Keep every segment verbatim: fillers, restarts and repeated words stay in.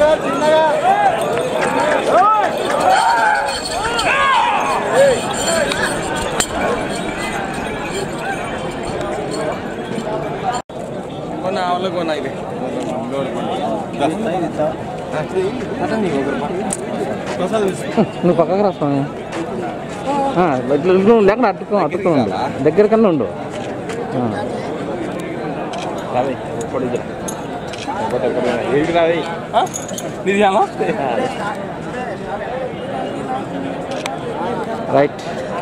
నువ్వు పక్కకు రా స్వామి, నువ్వు లేకుండా అతుక్కో అతుక్కో ఉండు, దగ్గర కన్నా ఉండు. రైట్.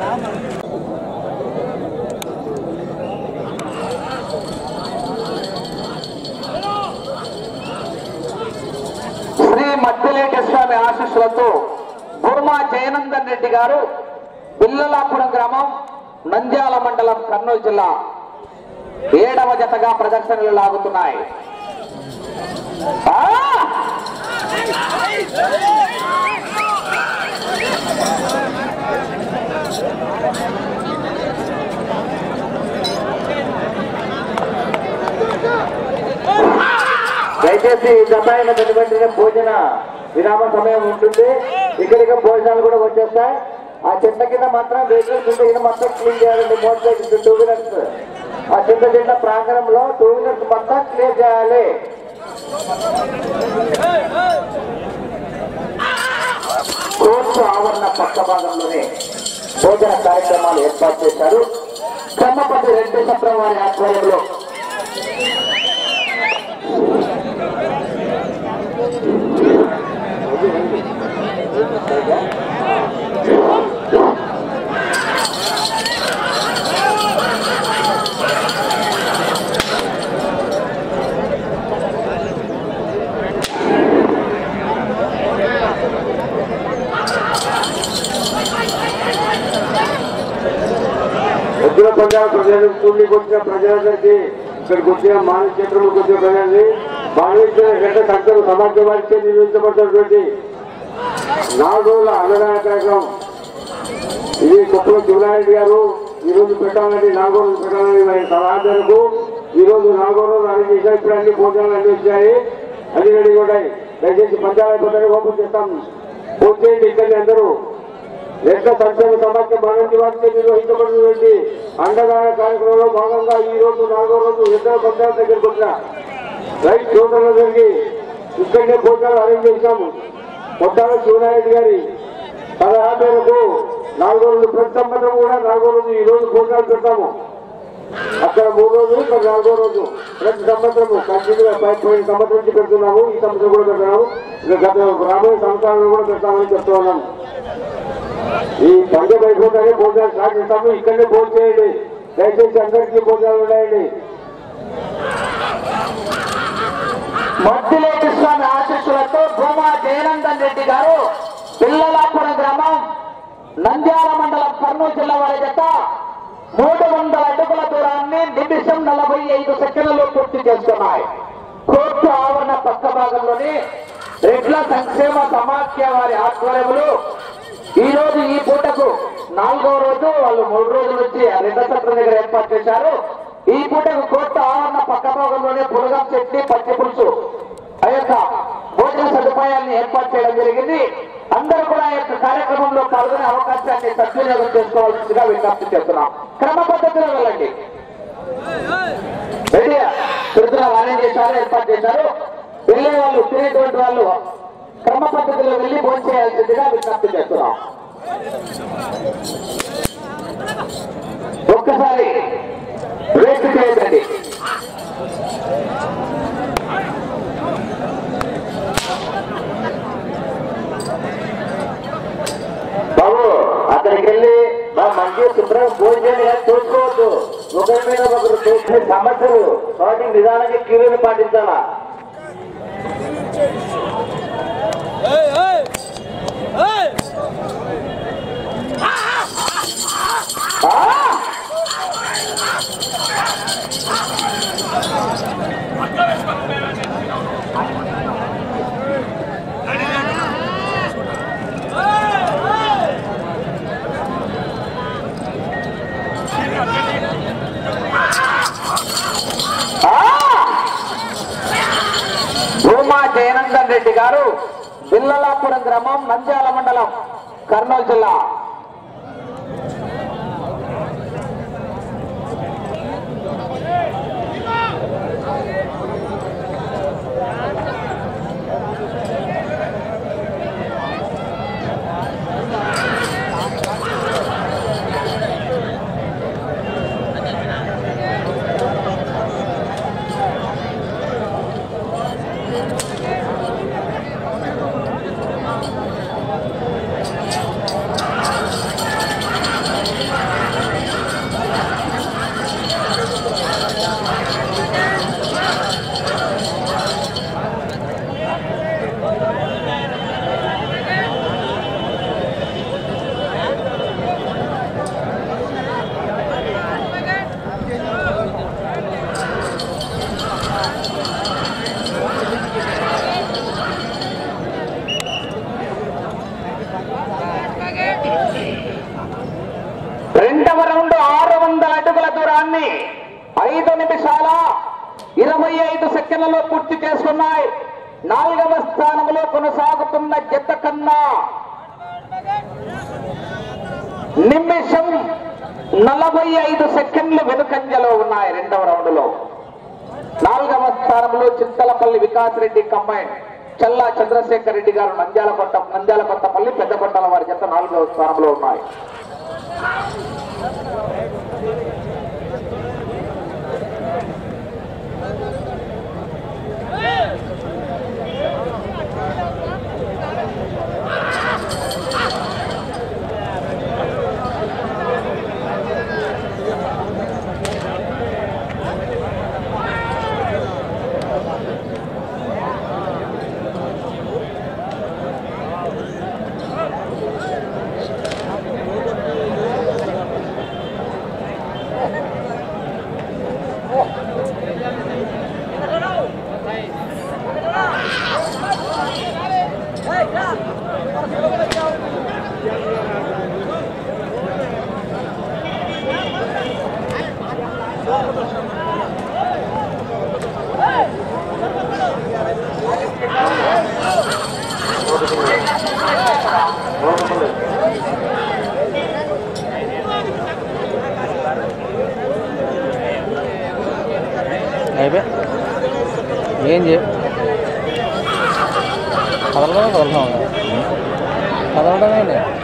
శ్రీ మద్దిలేటి స్వామి ఆశీస్సులతో బుర్మా జయనందన్ రెడ్డి గారు పిల్లలాపురం గ్రామం నంద్యాల మండలం కర్నూలు జిల్లా ఏడవ జతగా ప్రదర్శనలు లాగుతున్నాయి. దయచేసి జతాయిన వెనుకంటే భోజన విరామ సమయం ఉంటుంది. ఇక్కడికి భోజనాలు కూడా వచ్చేస్తాయి. ఆ చెత్త కింద మాత్రం వెహికల్స్ ఉంటే కింద మొత్తం క్లీన్ చేయాలండి. మోటార్ సైకిల్స్, టూ వీలర్స్ ఆ చిన్న చిన్న ప్రాంగణంలో టూ వీలర్స్ మొత్తం క్లియర్ చేయాలి. కోర్టు ఆవరణ పక్క భాగంలోనే భోజన కార్యక్రమాలు ఏర్పాటు చేశారు. కమ్మపతి రెడ్డి సత్రం వారి ఆధ్వర్యంలో ఉద్యోగ పంజాబ్ ప్రజలు స్కూల్కి వచ్చిన ప్రజలందరికీ ఇక్కడికి వచ్చిన మానవ క్షేత్రంలోకి వచ్చిన ప్రజల్ని మానవ రెండు సంఖ్యలు సమాజవారికి నిర్వహించబడినటువంటి నాలుగు రోజుల అన్నదాన కార్యక్రమం ఇది కొప్పుల శివనారెడ్డి గారు ఈ రోజు పెట్టాలని నాలుగో రోజు పెట్టాలని సలహాదారుకు ఈ రోజు నాలుగో రోజు అరేంజ్ చేశారు. ఇప్పుడు అన్ని భోజనాలు అన్ని వచ్చాయి, అన్ని రెడీ ఉన్నాయి. దయచేసి పంచాయతీ ఓపెన్ చేస్తాం, పూర్తి చేయండి. ఇక్కడి అందరూ రెండు సంక్షేమ సమాఖ్య మానవ వారికి నిర్వహించబడినటువంటి అన్నదాన కార్యక్రమంలో భాగంగా ఈ రోజు నాలుగో రోజు ఇద్దరు పంచాయతీ దగ్గరికి వచ్చిన రైతు సోదరులందరికీ ఇక్కడనే భోజనాలు అరేంజ్ చేశాము. కొట్టాల శివనారెడ్డి గారి సలహా మేరకు నాలుగో రోజు ప్రతి సంవత్సరం కూడా నాలుగో రోజు ఈ రోజు భోజనాలు పెడతాము. అక్కడ మూడు రోజులు ఇక్కడ నాలుగో రోజు ప్రతి సంవత్సరము కంటిన్యూగా పోయిన సంవత్సరం నుంచి పెడుతున్నాము. ఈ సంవత్సరం కూడా పెడతాము. గత రాబోయే సంవత్సరాలు కూడా పెడతామని చెప్తూ ఉన్నాము. ఈ పండుగ అయిపోతానే భోజనాలు స్టార్ట్ చేస్తాము. ఇక్కడనే భోజనం చేయండి. దయచేసి అందరికీ భోజనాలు ఉన్నాయండి. మద్దిలేటి స్వామి ఆశీస్సులతో భూమా జయనందన్ రెడ్డి గారు పిల్లలాపురం గ్రామం నంద్యాల మండలం కర్నూలు జిల్లా వారి జత మూడు వందల అడుగుల దూరాన్ని నిమిషం నలభై ఐదు సెకండ్లలో పూర్తి చేస్తున్నాయి. కోర్టు ఆవరణ పక్క భాగంలోని రెడ్ల సంక్షేమ సమాఖ్య వారి ఆధ్వర్యంలో ఈ రోజు ఈ పూటకు నాలుగో రోజు వాళ్ళు మూడు రోజుల నుంచి రెడ్ల సత్రం దగ్గర ఏర్పాటు చేశారు. ఈ పూటకు కోర్టు ఆవరణ పక్క భాగంలోనే పులగం చట్నీ, పచ్చి పులుసు ఆ యొక్క భోజన సదుపాయాన్ని ఏర్పాటు చేయడం జరిగింది. అందరూ కూడా ఈ యొక్క కార్యక్రమంలో పాల్గొనే అవకాశాన్ని సద్వినియోగం చేసుకోవాల్సిందిగా విజ్ఞప్తి చేస్తున్నాం. క్రమ పద్ధతిలో వెళ్ళండి. రెడీ తిరుగుతున్న వాణ్యం చేశారు, ఏర్పాటు చేశారు. వెళ్ళే వాళ్ళు తినేటువంటి వాళ్ళు క్రమ పద్ధతిలో వెళ్ళి భోజనం చేయాల్సిందిగా విజ్ఞప్తి చేస్తున్నాం. ఒక్కసారి వేస్ట్ చేయకండి. బాబు అక్కడికి వెళ్ళి మంచి శుభ్రం భోజనం చూసుకోవద్దు. ఒకరి మీద ఒకరు చూసే సమస్యలు వాటి నిదానంగా క్యూని పాటించాలా. భూమా జయనందన్ రెడ్డి గారు బిల్లలాపురం గ్రామం నంద్యాల మండలం కర్నూలు జిల్లా. రెండవ రౌండ్ ఆరు వందల అడుగుల దూరాన్ని ఐదు నిమిషాల ఇరవై ఐదు సెకండ్లలో పూర్తి చేసుకున్నాయి. నాలుగవ స్థానంలో కొనసాగుతున్న జత కన్నా నిమిషం నలభై ఐదు సెకండ్లు వెనుకంజలో ఉన్నాయి. రెండవ రౌండ్ లో నాలుగవ స్థానంలో చింతలపల్లి వికాస్ రెడ్డి కంబైన్ చల్లా చంద్రశేఖర్ రెడ్డి గారు నంద్యాల కొట్ట నంద్యాల కొత్తపల్లి పెద్ద కొట్టాల వారి జత నాలుగవ స్థానంలో ఉన్నాయి. అయిపోయి ఏం చే కదలడం కదలడం కదలడమే